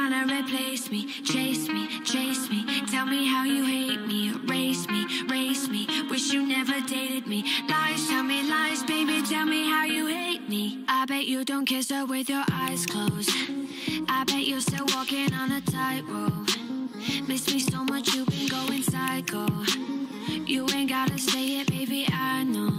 trying to replace me, chase me, chase me. Tell me how you hate me, erase me, race me. Wish you never dated me. Lies, tell me lies, baby, tell me how you hate me. I bet you don't kiss her with your eyes closed. I bet you're still walking on a tightrope. Miss me so much, you've been going psycho. You ain't gotta say it, baby, I know.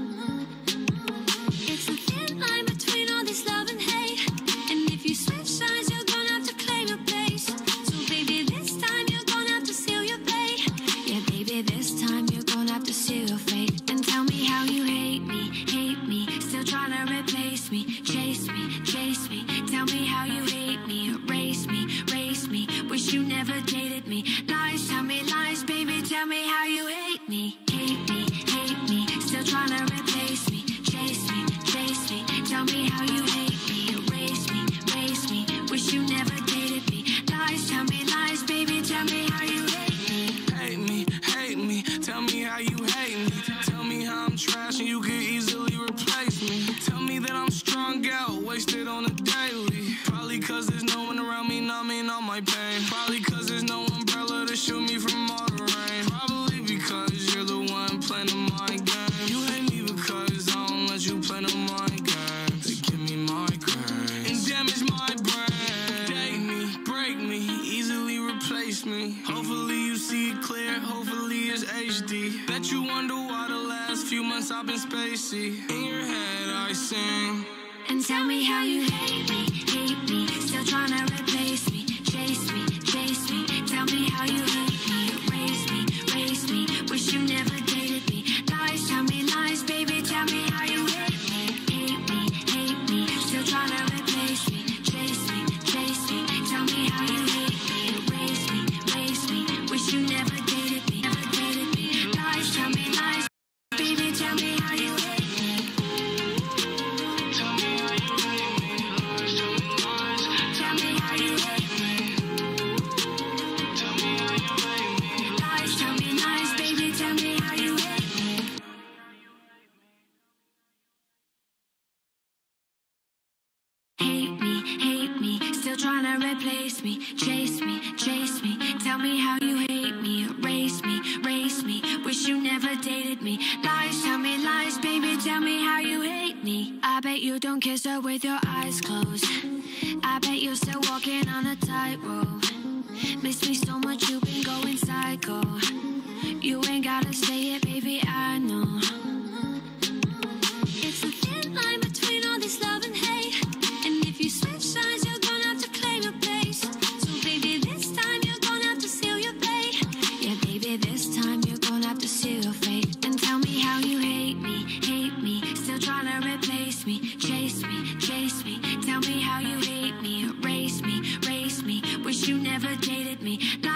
It's a thin line between all this love and hate. And if you switch sides, you're gonna have to claim your place. So baby, this time you're gonna have to seal your fate. Yeah, baby, this time you're gonna have to seal your fate. And tell me how you hate me, still trying to replace me, chase me, chase me. Tell me how you hate me, erase me, race me. Wish you never dated me. Lies, tell me lies, baby, tell me how you hate me, still trying to replace me, chase me, chase me. Tell me how you hate me, erase me, race me. Wish you never dated me. Lies, tell me lies, baby, tell me how you hate me. Hate me, tell me how you hate me. Tell me how I'm trash and you could easily replace me. Tell me that I'm strung out, wasted on a daily. Probably cause there's no one around me numbing all my pain. Probably cause there's no umbrella to shield me from all the rain. Probably because you're the one playing the mind game. You hate me because I don't let you play the mind game. To give me migraine and damage my brain. Date me, break me, easily replace me. Hopefully you see it clear, hopefully it's HD. Bet you wonder why the last few months I've been spacey. In your head I sing. And tell me how you hate me, still trying to replace me, chase me, chase me. Tell me how you hate me, erase me, race me. Wish you never dated me. Lies, tell me lies, baby, tell me how you hate me, still trying to replace me, chase me, chase me. Tell me how you hate me, erase me, race me. Wish you never dated me, Lies, tell me lies, baby, tell me how you hate me. Trying to replace me, chase me, chase me. Tell me how you hate me, erase me, race me. Wish you never dated me. Lies, tell me lies, baby, tell me how you hate me. I bet you don't kiss her with your eyes closed. I bet you're still walking on a tightrope. Miss me so much, you've been going psycho. You ain't gotta say it, baby, I know. It's a thin line between all this love and hate. And if you switch sides, you're gonna have to claim your place. So baby, this time you're gonna have to seal your fate. Yeah, baby, this time you're gonna have to seal your fate. And tell me how you hate me, still trying to replace me, chase me, chase me. Tell me how you hate me, erase me, race me. Wish you never dated me.